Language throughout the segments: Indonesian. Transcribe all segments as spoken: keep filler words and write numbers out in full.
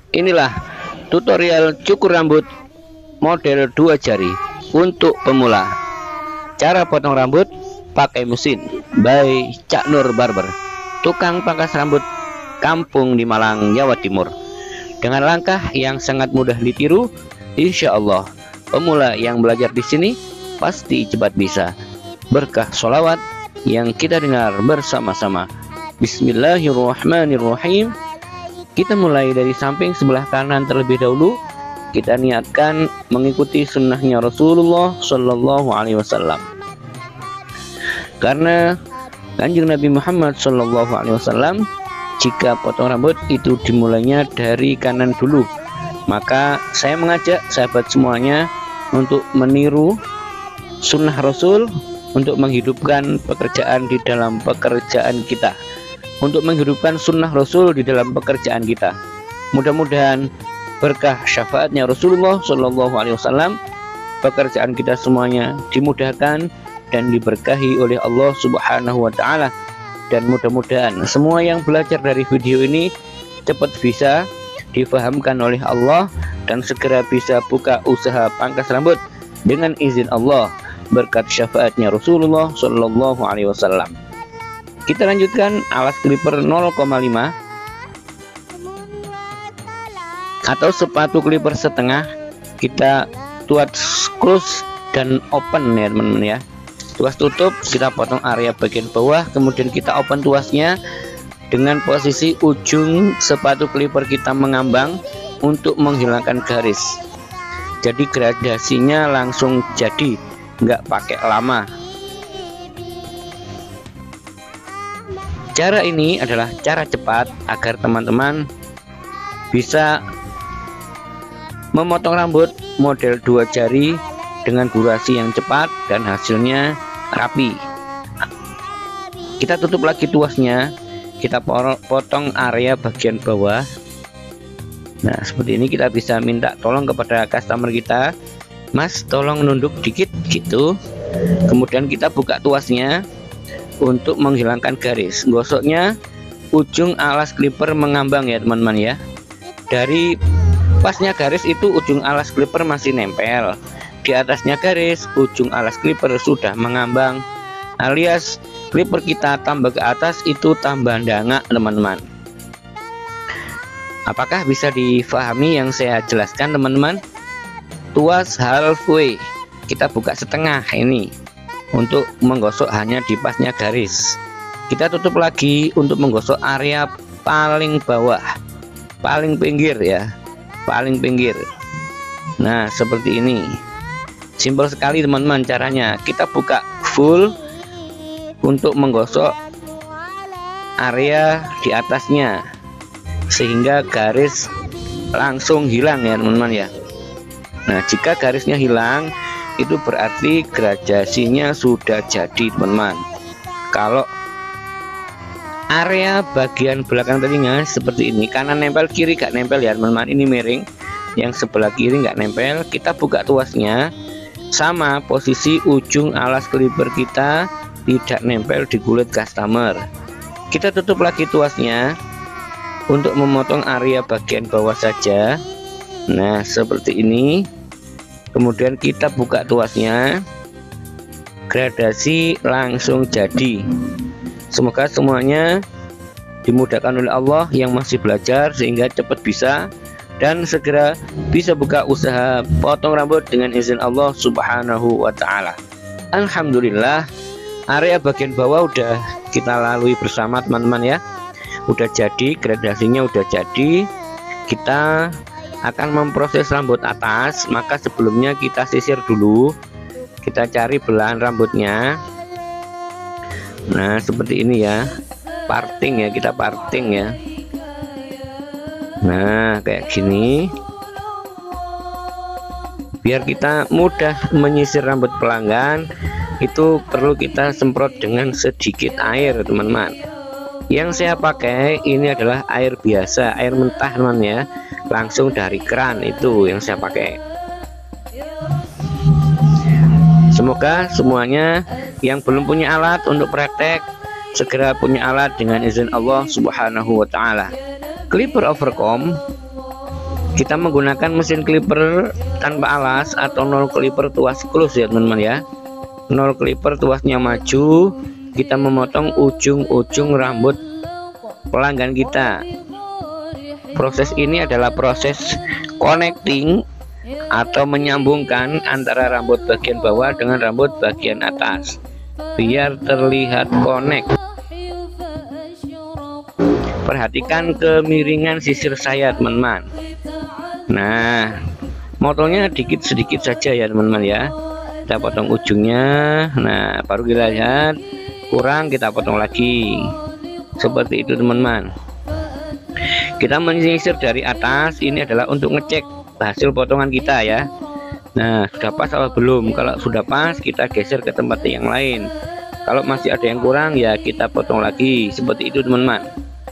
Inilah tutorial cukur rambut model dua jari untuk pemula. Cara potong rambut pakai mesin by Cak Nur Barber, tukang pangkas rambut kampung di Malang, Jawa Timur. Dengan langkah yang sangat mudah ditiru, insya Allah pemula yang belajar di sini pasti cepat bisa. Berkah sholawat yang kita dengar bersama-sama. Bismillahirrahmanirrahim. Kita mulai dari samping sebelah kanan terlebih dahulu. Kita niatkan mengikuti sunnahnya Rasulullah Shallallahu Alaihi Wasallam. Karena Kanjeng Nabi Muhammad Shallallahu Alaihi Wasallam, jika potong rambut itu dimulainya dari kanan dulu, maka saya mengajak sahabat semuanya untuk meniru sunnah Rasul, untuk menghidupkan pekerjaan di dalam pekerjaan kita, untuk menghidupkan sunnah Rasul di dalam pekerjaan kita. Mudah-mudahan berkah syafaatnya Rasulullah Shallallahu Alaihi Wasallam, pekerjaan kita semuanya dimudahkan dan diberkahi oleh Allah Subhanahu Wa Taala. Dan mudah-mudahan semua yang belajar dari video ini cepat bisa difahamkan oleh Allah dan segera bisa buka usaha pangkas rambut dengan izin Allah, berkat syafaatnya Rasulullah Shallallahu Alaihi Wasallam. Kita lanjutkan alas clipper nol koma lima atau sepatu clipper setengah. Kita tuas close dan open ya teman-teman ya. Tuas tutup, kita potong area bagian bawah, kemudian kita open tuasnya dengan posisi ujung sepatu clipper kita mengambang untuk menghilangkan garis. Jadi gradasinya langsung jadi, nggak pakai lama. Cara ini adalah cara cepat agar teman-teman bisa memotong rambut model dua jari dengan durasi yang cepat dan hasilnya rapi. Kita tutup lagi tuasnya, kita potong area bagian bawah. Nah seperti ini. Kita bisa minta tolong kepada customer kita, Mas tolong nunduk dikit gitu. Kemudian kita buka tuasnya untuk menghilangkan garis. Gosoknya ujung alas clipper mengambang ya teman-teman ya. Dari pasnya garis itu ujung alas clipper masih nempel. Di atasnya garis, ujung alas clipper sudah mengambang, alias clipper kita tambah ke atas itu tambah dangak teman-teman. Apakah bisa difahami yang saya jelaskan teman-teman? Tuas halfway kita buka setengah ini untuk menggosok hanya di pasnya garis. Kita tutup lagi untuk menggosok area paling bawah, paling pinggir ya, paling pinggir. Nah seperti ini, simpel sekali teman-teman caranya. Kita buka full untuk menggosok area di atasnya sehingga garis langsung hilang ya teman-teman ya. Nah jika garisnya hilang, itu berarti gradasinya sudah jadi teman-teman. Kalau area bagian belakang telinga seperti ini, kanan nempel kiri gak nempel ya teman-teman, ini miring, yang sebelah kiri nggak nempel. Kita buka tuasnya, sama posisi ujung alas clipper kita tidak nempel di kulit customer. Kita tutup lagi tuasnya untuk memotong area bagian bawah saja. Nah seperti ini. Kemudian kita buka tuasnya, gradasi langsung jadi. Semoga semuanya dimudahkan oleh Allah yang masih belajar sehingga cepat bisa dan segera bisa buka usaha potong rambut dengan izin Allah Subhanahu wa Ta'ala. Alhamdulillah, area bagian bawah udah kita lalui bersama teman-teman ya. Udah jadi, gradasinya udah jadi. Kita akan memproses rambut atas, maka sebelumnya kita sisir dulu. Kita cari belahan rambutnya. Nah seperti ini ya, parting ya, kita parting ya. Nah kayak gini, biar kita mudah menyisir rambut pelanggan, itu perlu kita semprot dengan sedikit air teman-teman. Yang saya pakai ini adalah air biasa, air mentah teman ya, langsung dari keran, itu yang saya pakai. Semoga semuanya yang belum punya alat untuk praktek segera punya alat dengan izin Allah Subhanahu wa Ta'ala. Clipper overcomb Kita menggunakan mesin clipper tanpa alas atau nol clipper tuas close ya teman-teman ya. Nol clipper tuasnya maju, kita memotong ujung-ujung rambut pelanggan kita. Proses ini adalah proses connecting atau menyambungkan antara rambut bagian bawah dengan rambut bagian atas biar terlihat connect. Perhatikan kemiringan sisir saya teman-teman. Nah, motongnya dikit sedikit saja ya teman-teman ya. Kita potong ujungnya. Nah, baru kita lihat kurang, kita potong lagi seperti itu teman-teman. Kita menyisir dari atas, ini adalah untuk ngecek hasil potongan kita ya. Nah, sudah pas atau belum? Kalau sudah pas, kita geser ke tempat yang lain. Kalau masih ada yang kurang ya kita potong lagi seperti itu teman-teman.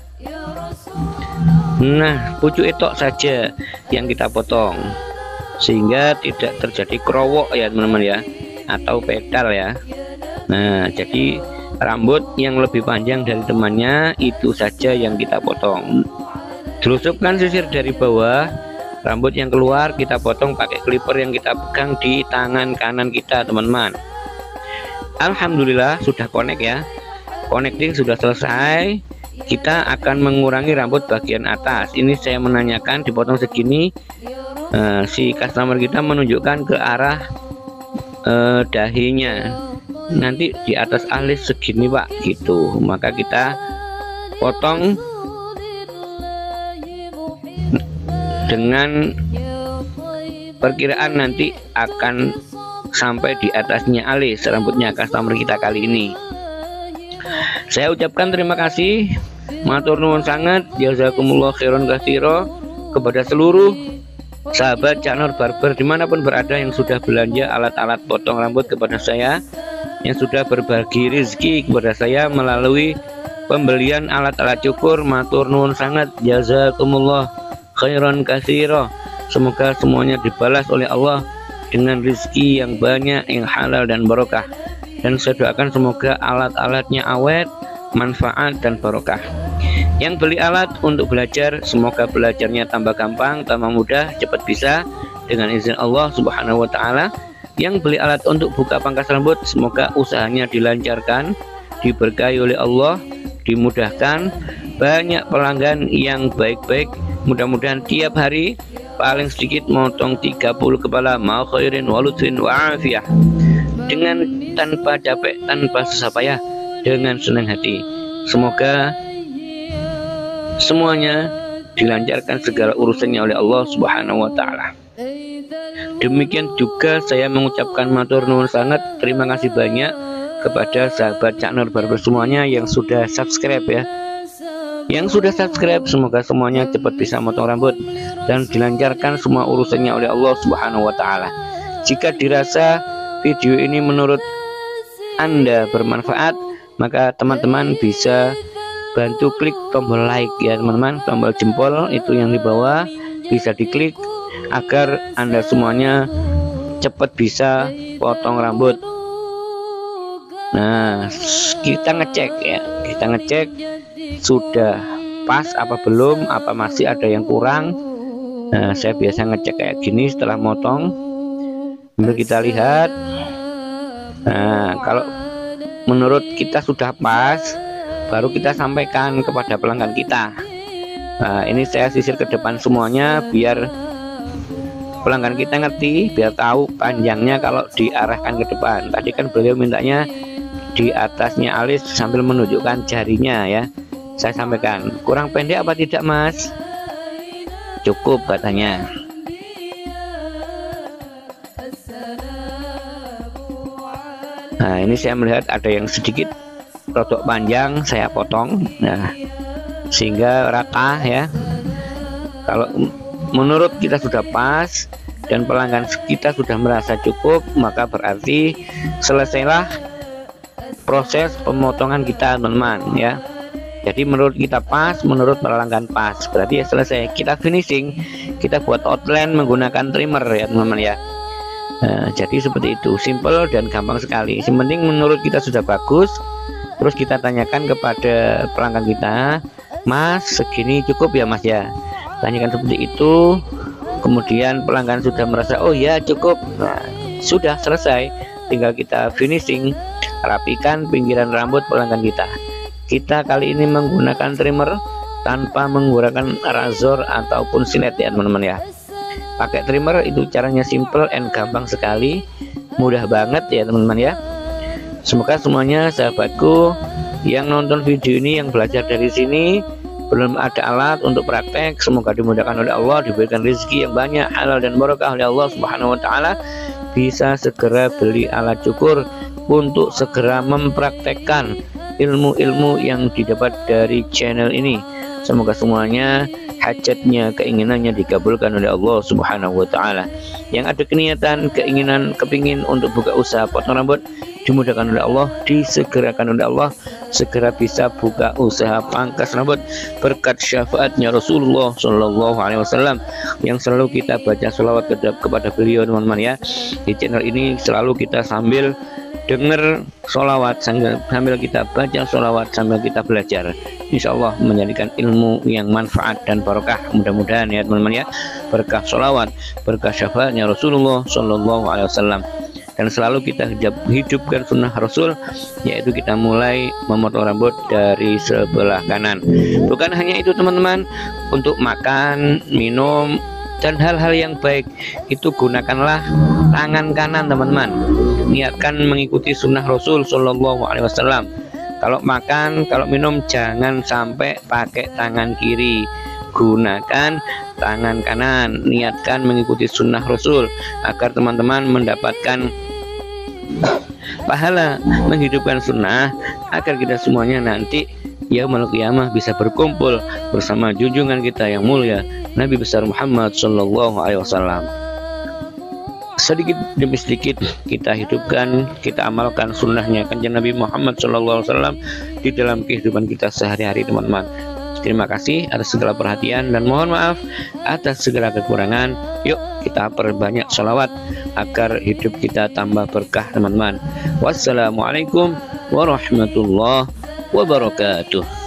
Nah, pucuk etok saja yang kita potong sehingga tidak terjadi kerowok ya teman-teman ya, atau pedal ya. Nah, jadi rambut yang lebih panjang dari temannya itu saja yang kita potong. Telusupkan sisir dari bawah, rambut yang keluar kita potong pakai clipper yang kita pegang di tangan kanan kita teman-teman. Alhamdulillah sudah connect ya, connecting sudah selesai. Kita akan mengurangi rambut bagian atas. Ini saya menanyakan dipotong segini, uh, si customer kita menunjukkan ke arah uh, dahinya, nanti di atas alis segini pak gitu. Maka kita potong dengan perkiraan nanti akan sampai di atasnya alis rambutnya customer kita kali ini. Saya ucapkan terima kasih, matur nuwun sangat, jazakumullah khairan katsira kepada seluruh sahabat Cak Nur Barber dimanapun berada yang sudah belanja alat-alat potong rambut kepada saya, yang sudah berbagi rezeki kepada saya melalui pembelian alat-alat cukur. Matur nuwun sangat, jazakumullah khairan katsira. Semoga semuanya dibalas oleh Allah dengan rezeki yang banyak, yang halal dan barokah. Dan saya doakan semoga alat-alatnya awet, manfaat dan barokah. Yang beli alat untuk belajar, semoga belajarnya tambah gampang, tambah mudah, cepat bisa dengan izin Allah Subhanahu wa taala. Yang beli alat untuk buka pangkas rambut, semoga usahanya dilancarkan, diberkahi oleh Allah, dimudahkan, banyak pelanggan yang baik-baik. Mudah-mudahan tiap hari paling sedikit motong tiga puluh kepala, ma khairin wa lutfin wa afiyah, dengan tanpa capek, tanpa susah payah, dengan senang hati. Semoga semuanya dilancarkan segala urusannya oleh Allah Subhanahu wa taala. Demikian juga saya mengucapkan matur nuwun sangat, terima kasih banyak kepada sahabat Cak Nur Barber semuanya yang sudah subscribe ya. Yang sudah subscribe, semoga semuanya cepat bisa motong rambut dan dilancarkan semua urusannya oleh Allah Subhanahu wa taala. Jika dirasa video ini menurut Anda bermanfaat, maka teman-teman bisa bantu klik tombol like ya teman-teman, tombol jempol itu yang di bawah bisa diklik agar Anda semuanya cepat bisa potong rambut. Nah, kita ngecek ya, kita ngecek sudah pas apa belum, apa masih ada yang kurang. Nah, saya biasa ngecek kayak gini setelah motong. Lalu kita lihat. Nah, kalau menurut kita sudah pas, baru kita sampaikan kepada pelanggan kita. Nah, ini saya sisir ke depan semuanya biar pelanggan kita ngerti, biar tahu panjangnya kalau diarahkan ke depan. Tadi kan beliau mintanya di atasnya alis sambil menunjukkan jarinya ya. Saya sampaikan, kurang pendek apa tidak mas? Cukup katanya. Nah, ini saya melihat ada yang sedikit rodok panjang, saya potong. Nah, sehingga rata ya. Kalau menurut kita sudah pas dan pelanggan kita sudah merasa cukup, maka berarti selesailah proses pemotongan kita teman-teman ya. Jadi menurut kita pas, menurut pelanggan pas, berarti ya selesai. Kita finishing, kita buat outline menggunakan trimmer ya teman-teman ya. Nah, jadi seperti itu, simple dan gampang sekali. Yang penting menurut kita sudah bagus, terus kita tanyakan kepada pelanggan kita, mas segini cukup ya mas ya. Tanyakan seperti itu, kemudian pelanggan sudah merasa oh ya cukup, nah sudah selesai, tinggal kita finishing, rapikan pinggiran rambut pelanggan kita. Kita kali ini menggunakan trimmer tanpa menggunakan razor ataupun silet ya teman-teman ya. Pakai trimmer itu caranya simple and gampang sekali, mudah banget ya teman-teman ya. Semoga semuanya sahabatku yang nonton video ini, yang belajar dari sini, belum ada alat untuk praktek, semoga dimudahkan oleh Allah, diberikan rezeki yang banyak, halal dan barokah oleh Allah Subhanahu wa taala, bisa segera beli alat cukur untuk segera mempraktekkan ilmu-ilmu yang didapat dari channel ini. Semoga semuanya hajatnya, keinginannya dikabulkan oleh Allah Subhanahu wa taala. Yang ada keniatan, keinginan, kepingin untuk buka usaha potong rambut, dimudahkan oleh Allah, disegerakan oleh Allah, segera bisa buka usaha pangkas rambut berkat syafaatnya Rasulullah Shallallahu Alaihi Wasallam yang selalu kita baca sholawat kepada beliau teman-teman ya. Di channel ini selalu kita sambil dengar sholawat, sambil, sambil kita baca sholawat, sambil kita belajar, insya Allah menjadikan ilmu yang manfaat dan barokah. Mudah-mudahan ya teman-teman ya, berkah sholawat, berkah syafaatnya Rasulullah Shallallahu Alaihi Wasallam. Dan selalu kita hidupkan sunnah Rasul, yaitu kita mulai memotong rambut dari sebelah kanan. Bukan hanya itu teman-teman, untuk makan, minum, dan hal-hal yang baik itu gunakanlah tangan kanan teman-teman. Niatkan mengikuti sunnah Rasul Shallallahu Alaihi Wasallam. Kalau makan, kalau minum, jangan sampai pakai tangan kiri, gunakan tangan kanan. Niatkan mengikuti sunnah Rasul agar teman-teman mendapatkan pahala menghidupkan sunnah, agar kita semuanya nanti yaumul qiyamah bisa berkumpul bersama junjungan kita yang mulia Nabi besar Muhammad Shallallahu Alaihi Wasallam. Sedikit demi sedikit kita hidupkan, kita amalkan sunnahnya kanjeng Nabi Muhammad Shallallahu Alaihi Wasallam di dalam kehidupan kita sehari-hari teman-teman. Terima kasih atas segala perhatian dan mohon maaf atas segala kekurangan. Yuk kita perbanyak sholawat agar hidup kita tambah berkah teman-teman. Wassalamualaikum warahmatullahi wabarakatuh.